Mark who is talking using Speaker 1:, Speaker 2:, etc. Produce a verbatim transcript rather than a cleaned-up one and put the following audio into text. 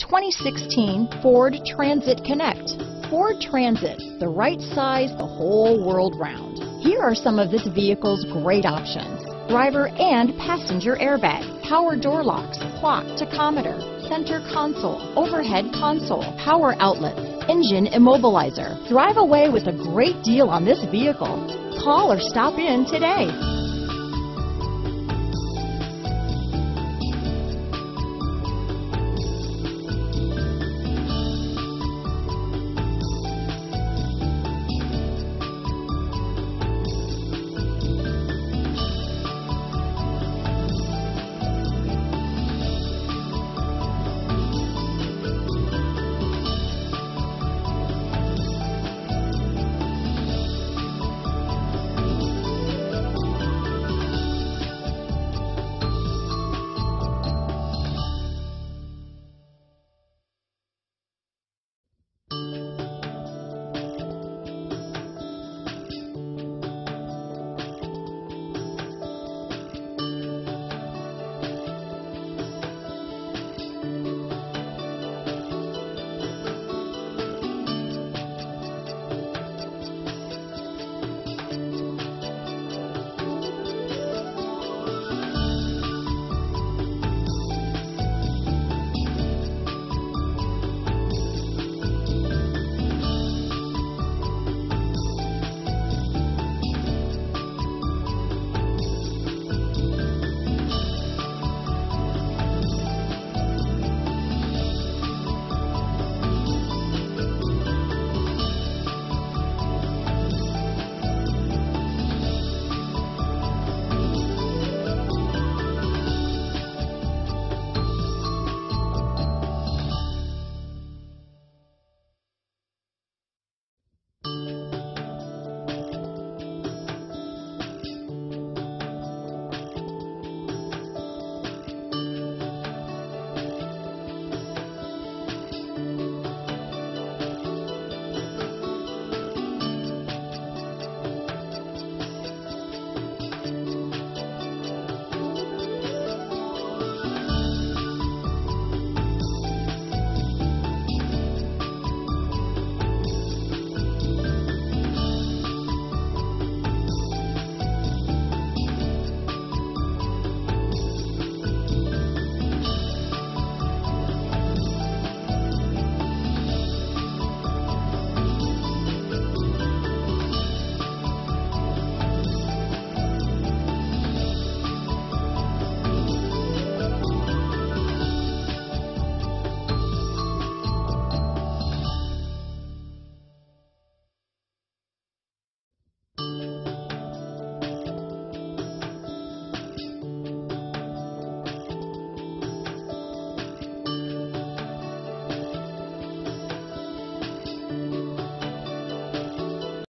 Speaker 1: twenty sixteen Ford Transit Connect. Ford Transit, the right size the whole world round. Here are some of this vehicle's great options: driver and passenger airbag, power door locks, clock, tachometer, center console, overhead console, power outlets, engine immobilizer. Drive away with a great deal on this vehicle. Call or stop in today.